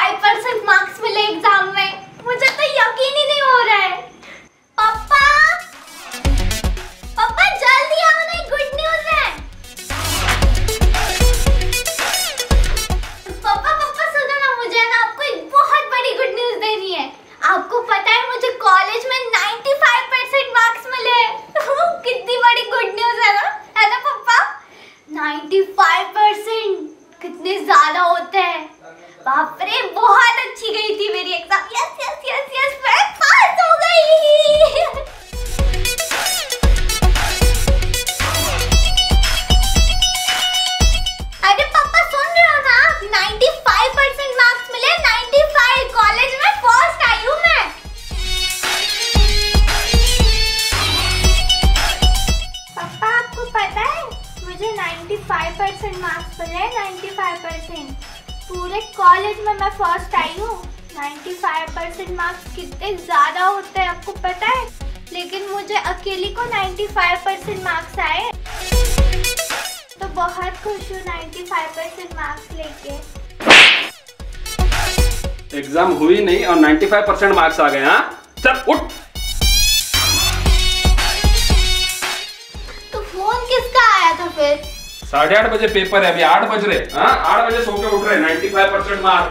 95% marks मिले exam में। मुझे तो यकीन ही नहीं हो रहा है। पापा पापा जल्दी आओ ना, गुड न्यूज़ है। पापा पापा सुनो ना, मुझे ना आपको एक बहुत बड़ी गुड न्यूज़ देनी है। आपको पता है मुझे कॉलेज में 95% मार्क्स मिले। कितनी बड़ी गुड न्यूज़ है ना पापा। 95% कितने ज्यादा होते हैं। बाप रे, बहुत अच्छी गई थी मेरी exam. Yes yes yes yes, मैं पास हो गई। अरे पापा सुन रहे हो ना आप, 95% मार्क्स मिले। 95 कॉलेज में फर्स्ट आई हूँ मैं। पापा आपको पता है मुझे 95% मार्क्स मिले। 95% पूरे कॉलेज में मैं फर्स्ट आई हूँ। 95% मार्क्स कितने ज्यादा होते हैं आपको पता है, लेकिन मुझे अकेली को 95% मार्क्स आए, तो बहुत खुश हूँ 95% मार्क्स लेके। एग्जाम हुई नहीं और 95% मार्क्स आ गए। हाँ चल उठ। तो फोन किसका आया था फिर? 8:30 बजे पेपर है, अभी 8 बज रहे। हाँ 8 बजे सो के उठ रहे। 95% मार्क्स।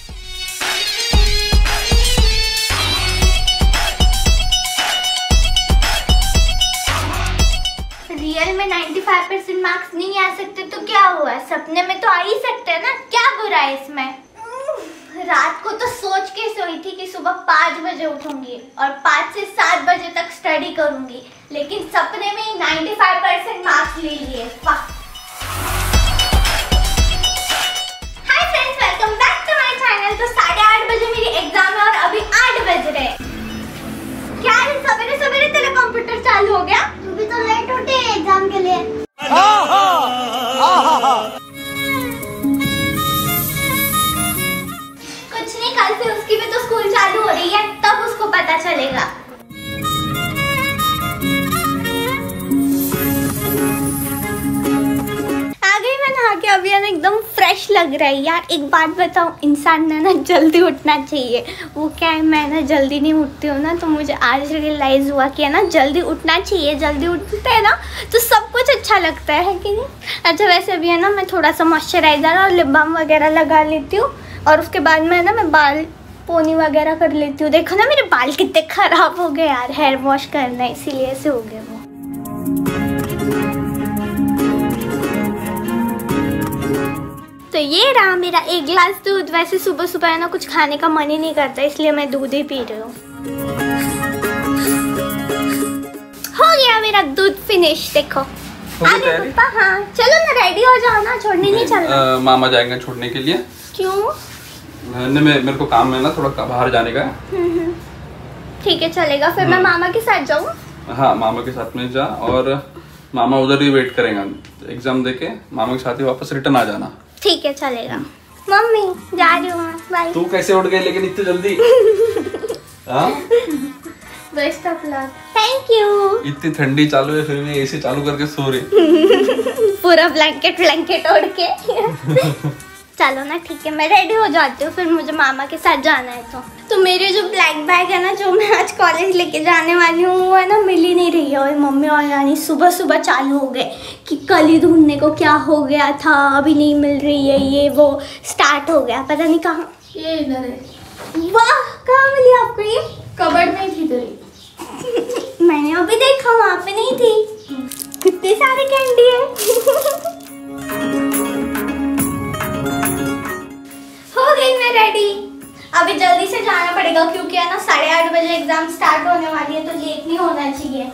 रियल में 95% मार्क्स नहीं आ सकते तो क्या हुआ, सपने में तो आ ही सकते हैं ना, क्या बुरा है इसमें। रात को तो सोच के सोई थी कि सुबह 5 बजे उठूंगी और 5 से 7 बजे तक स्टडी करूंगी, लेकिन सपने में ही 95% मार्क्स ले लिए। वाह। Hi friends, welcome back to my channel. तो 8:30 बजे मेरी एग्जाम है और अभी 8 बज रहे। क्या है सवेरे सवेरे तेरा कंप्यूटर चालू हो गया? तू भी तो लेट उठी एग्जाम के लिए। कुछ नहीं, कल से उसकी भी तो स्कूल चालू हो रही है, तब उसको पता चलेगा। के अभी ना एकदम फ्रेश लग रहा है यार। एक बात बताऊं, इंसान ने ना जल्दी उठना चाहिए। वो क्या है, मैं ना जल्दी नहीं उठती हूँ ना, तो मुझे आज रियलाइज हुआ कि है ना जल्दी उठना चाहिए। जल्दी उठते हैं ना तो सब कुछ अच्छा लगता है कि नहीं। अच्छा वैसे भी है ना, मैं थोड़ा सा मॉइस्चराइजर और लिप बाम वगैरह लगा लेती हूँ और उसके बाद में है ना मैं बाल पोनी वगैरह कर लेती हूँ। देखो ना मेरे बाल कितने खराब हो गए यार, हेयर वॉश करना है इसीलिए ऐसे हो गए वो। तो ये रहा मेरा 1 गिलास दूध। वैसे सुबह सुबह है ना कुछ खाने का मन ही नहीं करता, इसलिए मैं दूध ही पी रही हूँ। हो गया मेरा दूध फिनिश। देखो आ गए पापा। हाँ चलो ना, रेडी हो जाओ ना, छोड़ने नहीं चलना। मामा जाएंगे छोड़ने के लिए। क्यों? मेरे को काम है ना थोड़ा बाहर जाने का। ठीक है चलेगा, फिर मैं मामा के साथ जाऊँ। हाँ मामा के साथ में जा, और मामा उधर ही वेट करेंगे। एग्जाम देके मामा के साथ ही वापस रिटर्न आ जाना। ठीक है चलेगा। मम्मी जा रही हूँ मैं, बाय। तू कैसे उठ गई लेकिन इतनी जल्दी? Best of luck. Thank you. इतनी ठंडी चालू है फिर भी एसी चालू करके सो रही। पूरा ब्लैंकेट ओढ़ के। चलो ना ठीक है, मैं रेडी हो जाती हूँ, फिर मुझे मामा के साथ जाना है। तो मेरे जो ब्लैक बैग है ना, जो मैं आज कॉलेज लेके जाने वाली हूँ, वो है ना मिल ही नहीं रही है। और मम्मी और नानी सुबह सुबह चालू हो गए कि कल ही ढूंढने को क्या हो गया था, अभी नहीं मिल रही है, ये वो स्टार्ट हो गया। पता नहीं कहाँ। ये इधर है। वाह, कहाँ मिली आपको ये? कबर्ड में थी तेरी। मैंने अभी देखा, वहाँ पे नहीं थी। कितने सारे कैंडी है। हो गई मैं रेडी। अभी जल्दी से जाना पड़ेगा क्योंकि है ना 8:30 बजे एग्जाम स्टार्ट होने वाली है, तो लेट नहीं होना चाहिए।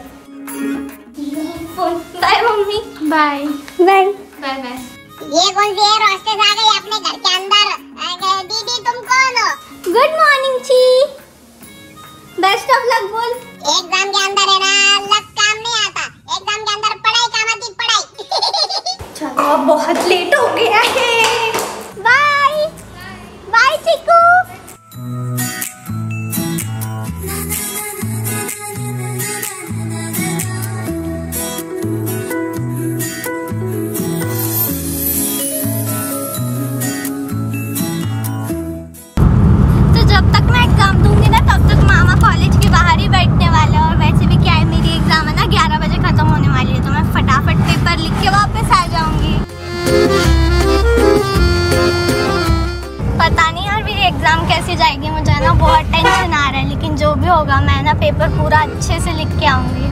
Bye mummy. Bye bye bye bye. ये कौन सी है रास्ते से आ गई अपने घर के अंदर? दीदी तुम कौन हो? गुड मॉर्निंग ची। बेस्ट ऑफ लक बोल। एग्जाम के अंदर है ना लक काम नहीं आता, एग्जाम के अंदर पढ़ाई काम आती, पढ़ाई। चलो अब बहुत लेट हो गया है। Bye bye Chiku. कैसी जाएगी मुझे ना बहुत टेंशन आ रहा है, लेकिन जो भी होगा मैं ना पेपर पूरा अच्छे से लिख के आऊंगी।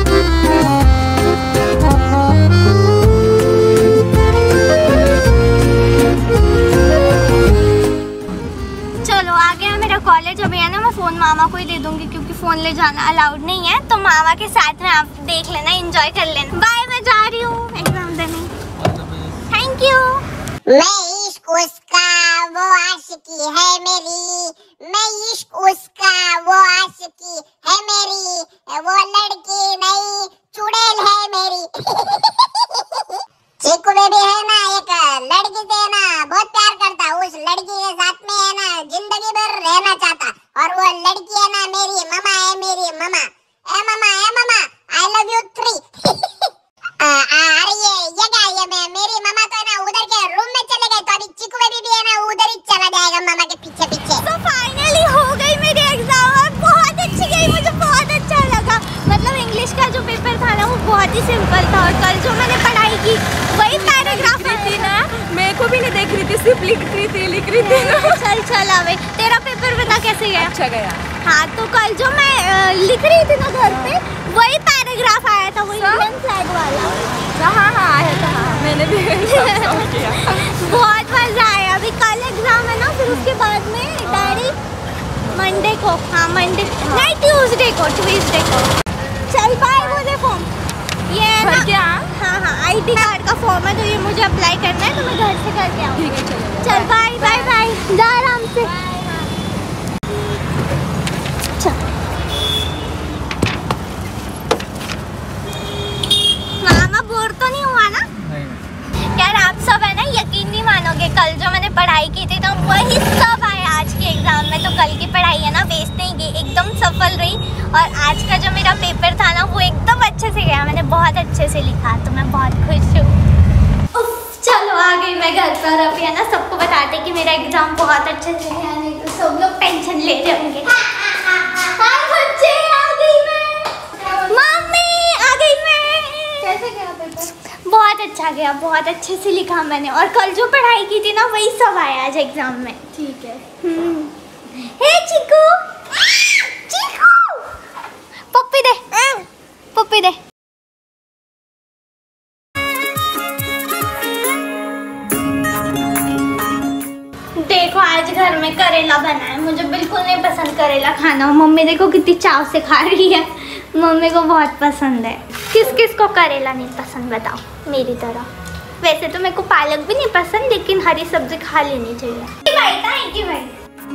चलो आ गया मेरा कॉलेज। अभी है ना मैं फ़ोन मामा को ही दे दूंगी क्योंकि फ़ोन ले जाना अलाउड नहीं है, तो मामा के साथ में आप देख लेना, एंजॉय कर लेना। बाय, मैं जा रही हूँ एग्जाम देने। Thank you. मैं इश्क उसका वो आशिकी है मेरी, मैं इश्क उसका वो आशिकी है मेरी, वो लड़की नहीं चुड़ैल है मेरी। चीकू बेबी है ना एक लड़की से है ना बहुत प्यार करता, उस लड़की के साथ में है ना जिंदगी भर रहना चाहता, और वो लड़की है ना मेरी ममा है, मेरी ममा। ए ममा आई लव यू 3। अरे ये क्या, ये मेरी ममा तो है ना उधर के रूम में चले गए, तो अभी चीकू बेबी भी है ना उधर ही चला जाएगा ममा के पीछे पीछे। तो फाइनली हो गई मेरी एग्जाम और बहुत अच्छी गई, मुझे बहुत अच्छा लगा। मतलब इंग्लिश का जो पेपर था ना वो बहुत ही सिंपल था, और कल जो मैंने पढ़ाई की वही पैराग्राफ थी ना, मेरे को भी नहीं देख रही थी, सिर्फ लिख रही थी। चल अबे तेरा पेपर बता कैसे गया? अच्छा गया। हाँ, तो कल जो मैं लिख रही थी ना घर पे वही पैराग्राफ आया था, वही इंडियन फ्लैग वाला। हाँ आया था, मैंने भी किया। बहुत मजा आया। अभी कल एग्जाम है ना, फिर उसके बाद में डैडी मंडे को, हाँ मंडे नहीं ट्यूसडे को चल बाय। मुझे फॉर्म ये है ना क्या? हाँ आईडी कार्ड का फॉर्म है, तो ये मुझे अप्लाई करना है, तो मैं घर से करके आऊँ। ठीक है चल बाय जा आराम से। मामा बोर तो नहीं हुआ ना? यार आप सब है ना यकीन नहीं मानोगे, कल जो मैंने पढ़ाई की थी तो वही सब आया आज के एग्जाम में। तो कल की पढ़ाई है ना वेस्ट नहीं गई, एकदम सफल रही। और आज का जो मेरा पेपर था ना वो एकदम अच्छे से गया, मैंने बहुत अच्छे से लिखा, तो मैं बहुत खुश हूँ। चलो आ गई मैं घर पर। अभी है ना सबको बताते कि मेरा एग्जाम बहुत अच्छे से गया, नहीं तो सब लोग टेंशन ले रहे होंगे। हाय बच्चे, आ गई मैं। मम्मी आ गई मैं। कैसे गया पेपर? बहुत अच्छा गया, बहुत अच्छे से लिखा मैंने, और कल जो पढ़ाई की थी ना वही सब आया आज एग्जाम में। ठीक है। हे चीकू, पप्पी दे। देखो आज घर में करेला बना है, मुझे बिल्कुल नहीं पसंद करेला खाना, मम्मी देखो कितनी चाव से खा रही है, मम्मी को बहुत पसंद है। किस किस को करेला नहीं पसंद बताओ मेरी तरह? वैसे तो मेरे को पालक भी नहीं पसंद, लेकिन हरी सब्जी खा लेनी चाहिए। भाई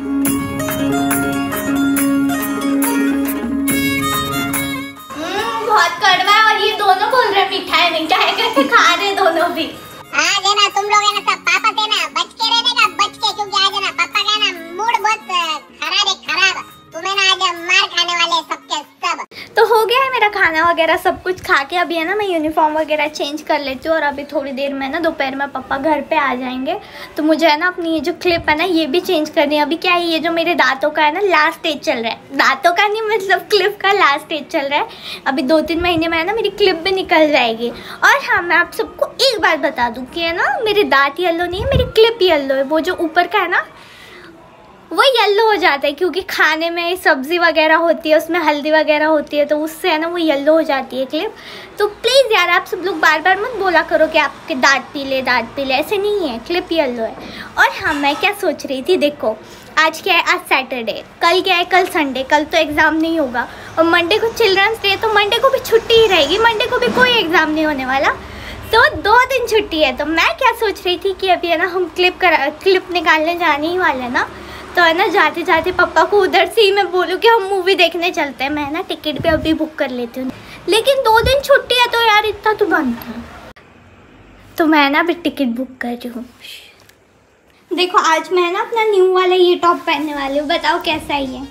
बहुत कड़वा है, और ये दोनों बोल रहे मीठा है, मीठा है करके खा रहे दोनों भी। आज है ना तुम लोग है ना सब पापा से ना बच के रहने का, बच के, क्योंकि आज है ना पापा का ना मूड बहुत खराब है, खराब। तुम्हें ना आज मार खाने वाले सबके सब। तो हो गया है मेरा खाना वगैरह सब कुछ खा के, अभी है ना मैं यूनिफॉर्म वगैरह चेंज कर लेती हूँ, और अभी थोड़ी देर में ना दोपहर में पापा घर पे आ जाएंगे, तो मुझे है ना अपनी ये जो क्लिप है ना ये भी चेंज करनी है। अभी क्या है, ये जो मेरे दांतों का है ना लास्ट स्टेज चल रहा है, दांतों का नहीं मतलब क्लिप का लास्ट स्टेज चल रहा है। अभी 2-3 महीने में है ना मेरी क्लिप भी निकल जाएगी। और हाँ, मैं आप सबको एक बात बता दूँ कि है ना मेरे दांत येलो नहीं है, मेरी क्लिप येलो है। वो जो ऊपर का है ना वो येलो हो जाता है, क्योंकि खाने में सब्ज़ी वगैरह होती है, उसमें हल्दी वगैरह होती है, तो उससे है ना वो येलो हो जाती है क्लिप। तो प्लीज़ यार आप सब लोग बार बार मत बोला करो कि आपके दांत पीले, ऐसे नहीं है, क्लिप येलो है। और हाँ, मैं क्या सोच रही थी, देखो आज क्या है, आज सैटरडे, कल क्या है, कल संडे, कल तो एग्ज़ाम नहीं होगा, और मंडे को चिल्ड्रंस डे, तो मंडे को भी छुट्टी ही रहेगी, मंडे को भी कोई एग्ज़ाम नहीं होने वाला, तो 2 दिन छुट्टी है। तो मैं क्या सोच रही थी कि अभी है ना हम क्लिप निकालने जाने ही वाले ना, तो है ना जाते जाते पापा को उधर से ही मैं बोलूँ कि हम मूवी देखने चलते हैं। मैं ना टिकट भी अभी बुक कर लेती हूँ, लेकिन 2 दिन छुट्टी है तो यार इतना तो बनता है, तो मैं ना अभी टिकट बुक कर रही हूँ। देखो आज मैं ना अपना न्यू वाला ये टॉप पहनने वाली हूँ, बताओ कैसा ही है।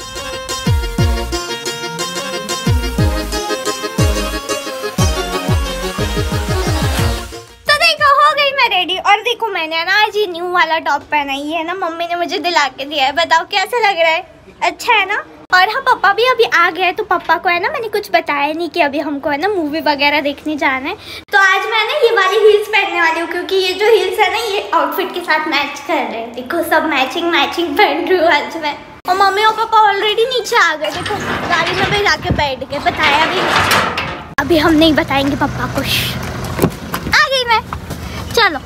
रेडी, और देखो मैंने ना आज ये न्यू वाला टॉप पहना ही है ना, मम्मी ने मुझे दिला के दिया है, बताओ कैसा लग रहा है, अच्छा है ना। और हाँ, पापा भी अभी आ गए, तो पापा को है ना मैंने कुछ बताया नहीं कि अभी हमको है ना मूवी वगैरह देखने जाना है, तो आज मैं ना ये वाली हील्स पहनने वाली हूँ क्योंकि ये जो हील्स है ना ये आउटफिट के साथ मैच कर रहे हैं। देखो सब मैचिंग पहन रही हूँ आज मैं। और मम्मी और पापा ऑलरेडी नीचे आ गए। देखो गाड़ी में भी जाके बैठ गए। बताया भी नहीं। अभी हम नहीं बताएंगे पापा को। आ गई मैं। चलो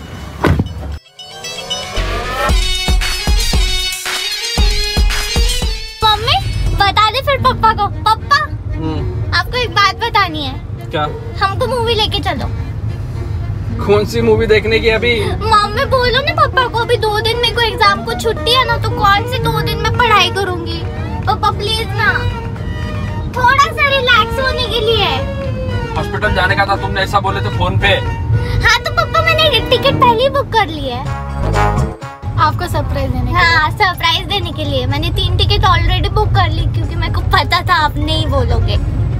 मम्मी बता दे फिर पापा को। पापा आपको एक बात बतानी है। क्या? हमको मूवी लेके चलो। कौन सी मूवी देखने की अभी? मम्मी बोलो ना पापा को। अभी 2 दिन मेरे को एग्जाम को छुट्टी है ना, तो कौन से 2 दिन में पढ़ाई करूंगी। पापा प्लीज ना, थोड़ा सा रिलैक्स होने के लिए। हॉस्पिटल जाने का था, तुमने ऐसा बोले तो फोन पे। हाँ तो पापा मैंने टिकट पहले ही बुक कर ली है आपको सरप्राइज देने के लिए। हाँ सरप्राइज देने के लिए मैंने 3 टिकट ऑलरेडी बुक कर ली क्योंकि मेरे को पता था आप नहीं बोलोगे।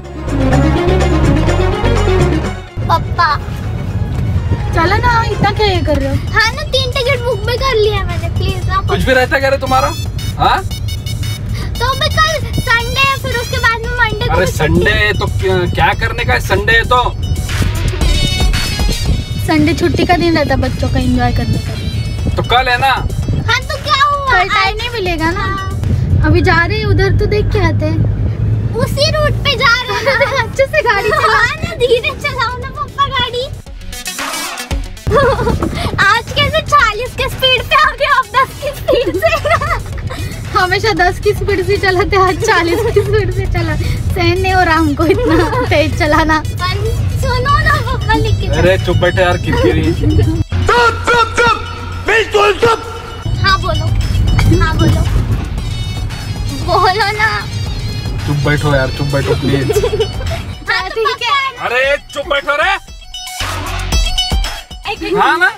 पापा चलो ना, इतना क्या ये कर रहे हो? हाँ ना 3 टिकट बुक भी कर लिया मैंने। प्लीज ना कुछ भी रहता क्या रे तुम्हारा? हाँ तो मैं कल संडे है, फिर उसके बाद में मंडे को। अरे संडे तो क्या करने का है? संडे है तो संडे छुट्टी का दिन रहता है बच्चों का, एंजॉय करने का दिन। तो कल है ना। हाँ तो क्या हुआ? कल टाइम नहीं मिलेगा ना। अभी जा रहे हैं उधर तो देख के आते हैं। उसी रूट पे जा रहे हैं। अच्छे से गाड़ी चला ना, धीरे चलाओ ना पापा गाड़ी। आज कैसे 40 के स्पीड पे आ गए आप 10 की स्पीड से। हमेशा 10 की स्पीड से चलाते, आज 40 की स्पीड से चला। सहन नहीं हो रहा हमको इतना तेज चलाना। सुनो ना पापा लिख के। अरे चुप बैठे यार, किरकिरी। चुप बिल्कुल चुप। हाँ बोलो, हाँ बोलो, बोलो ना। चुप बैठो यार, चुप बैठो प्लीज। हाँ ठीक है। अरे चुप बैठो रे। हाँ ना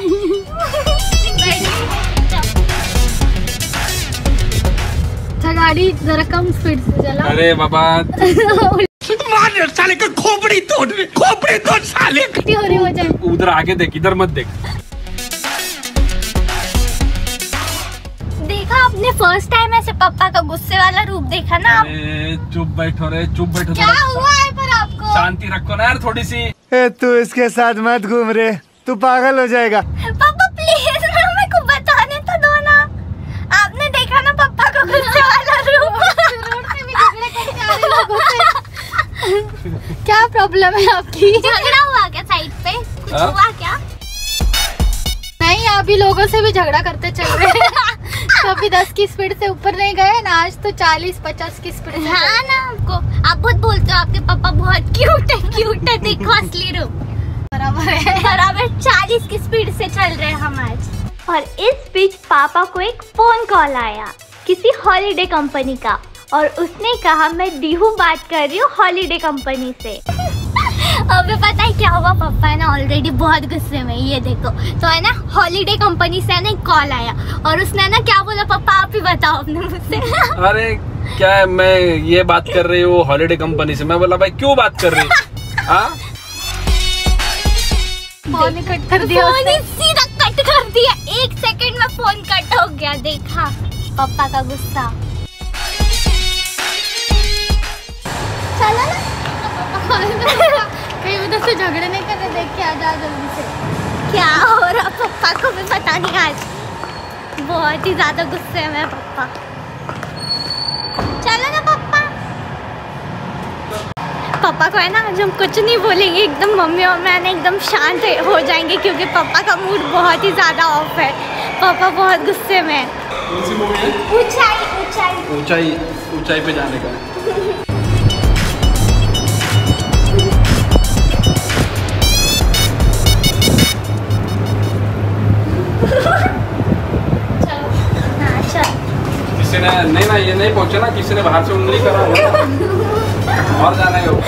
अच्छा गाड़ी जरा कम स्पीड से चला। अरे बाबा मार साले का खोपड़ी तोड़ साले। हो रही हो जाए। उधर आगे देख, इधर मत देख। देखा आपने फर्स्ट टाइम ऐसे पापा का गुस्से वाला रूप देखा ना आप? चुप बैठो रे, चुप बैठो। क्या हुआ है पर आपको? शांति रखो ना यार थोड़ी सी। तू इसके साथ मत घूम रे, तू पागल हो जाएगा। पापा प्लीज ना मेरे को बताने तो दो ना। आपने देखा ना पापा का गुस्से वाला रूप। रोड पे भी झगड़े करके आ रहे लोगों से। क्या प्रॉब्लम है आपकी? झगड़ा हुआ क्या साइड पे? कुछ हुआ क्या? नहीं, अभी लोगों से भी झगड़ा करते चल रहे हैं। कभी 10 की स्पीड से ऊपर नहीं गए ना, आज तो 40-50 की स्पीड से। हाँ ना, आपको आप बहुत बोलते हो आपके पापा बहुत क्यूट है। देखो असली रूप बराबर है। बराबर 40 की स्पीड से चल रहे हैं हम आज। और इस बीच पापा को एक फोन कॉल आया किसी हॉलीडे कंपनी का, और उसने कहा मैं दीहू बात कर रही हूँ हॉलीडे कंपनी से। अबे पता है क्या हुआ? पापा है ना ऑलरेडी बहुत गुस्से में। ये देखो तो है ना हॉलीडे कंपनी से ना एक कॉल आया और उसने ना क्या बोला? पापा आप ही बताओ अपने मुझसे। अरे क्या है, मैं ये बात कर रही हूँ हॉलीडे कंपनी से। मैं बोला भाई क्यों बात कर रही है? फोन कट कर दिया। फोन ही सीधा कट कर दिया। 1 सेकंड में फोन कट हो गया। देखा पापा का गुस्सा। चलो ना कहीं उधर से झगड़े नहीं कर रहे, देख के आ जा जल्दी से। क्या हो रहा पापा को भी पता नहीं। आज बहुत ही ज्यादा गुस्से में पापा। चलो ना पापा। पापा को है ना आज हम कुछ नहीं बोलेंगे। एकदम मम्मी और मैं ना एकदम शांत हो जाएंगे क्योंकि पापा का मूड बहुत ही ज्यादा ऑफ है। पापा बहुत गुस्से में। कौन सी मूवी है? ऊंचाई पे जाने का है। किसी ने नहीं ना, ये नहीं पहुंचे ना, किसी ने बाहर से उंगली करा और जाना है।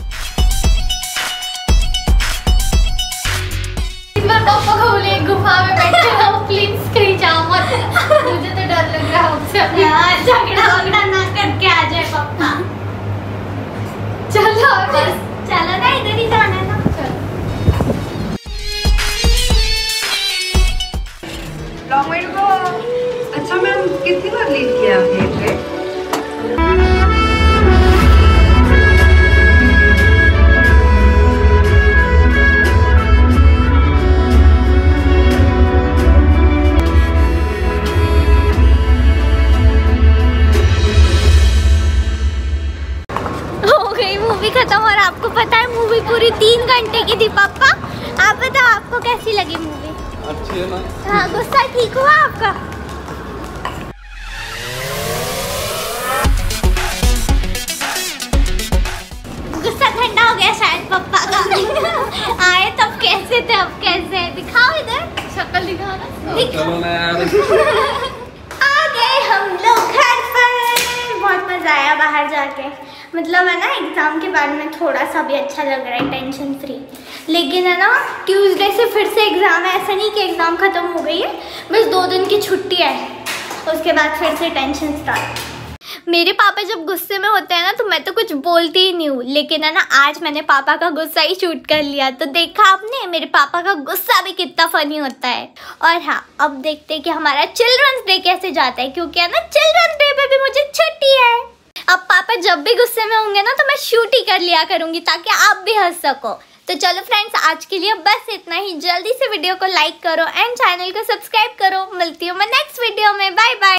पापा को बोले गुफा में बैठे रहो प्लीज, कहीं जाओ मत। मुझे तो डर लग रहा है उससे। झगड़ा ना करके आ जाए पापा। चलो बस, चलो ना, इधर ही जाना है ना। Long way to go. अच्छा मैम, कितनी बार लीव किया आपने ट्रिप? मूवी 3 घंटे की थी पापा। आप बताओ आपको कैसी लगी मूवी? अच्छी है ना? हाँ, गुस्सा ठीक हुआ आपका? गुस्सा ठंडा हो गया शायद पापा का। आए तब कैसे थे, अब कैसे है? दिखाओ इधर, शक्ल दिखा ना। चलो ना यार। आ गए हम लोग घर पर। बहुत मजा आया बाहर जाके। मतलब है ना, एग्जाम के बाद में थोड़ा सा भी अच्छा लग रहा है, टेंशन फ्री। लेकिन है ना, ट्यूसडे से फिर से एग्जाम है। ऐसा नहीं कि एग्जाम खत्म हो गई है, बस 2 दिन की छुट्टी है, उसके बाद फिर से टेंशन स्टार्ट। मेरे पापा जब गुस्से में होते हैं ना तो मैं तो कुछ बोलती ही नहीं हूँ, लेकिन है ना आज मैंने पापा का गुस्सा ही शूट कर लिया। तो देखा आपने, मेरे पापा का गुस्सा भी कितना फनी होता है। और हाँ, अब देखते हैं कि हमारा चिल्ड्रंस डे कैसे जाता है, क्योंकि है ना चिल्ड्रंस डे पे भी मुझे छुट्टी है। अब पापा जब भी गुस्से में होंगे ना तो मैं शूट ही कर लिया करूंगी, ताकि आप भी हंस सको। तो चलो फ्रेंड्स, आज के लिए बस इतना ही। जल्दी से वीडियो को लाइक करो एंड चैनल को सब्सक्राइब करो। मिलती हूँ मैं नेक्स्ट वीडियो में। Bye bye.